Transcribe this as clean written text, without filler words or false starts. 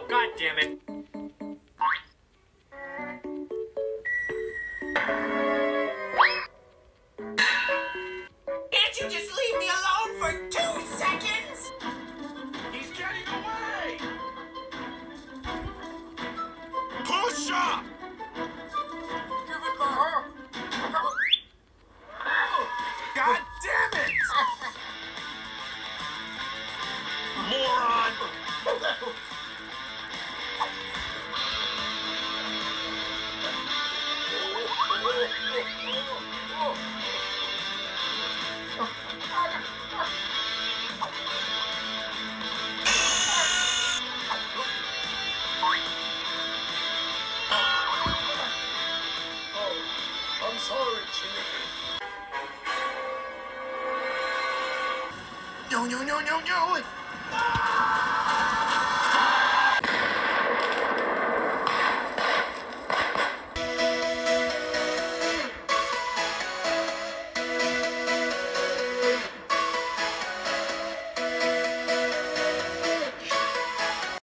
God damn it. Can't you just leave me alone for 2 seconds? He's getting away! Push up! Give it to her. God damn it! Moron! I'm sorry, Jimmy. No, no, no, no, no!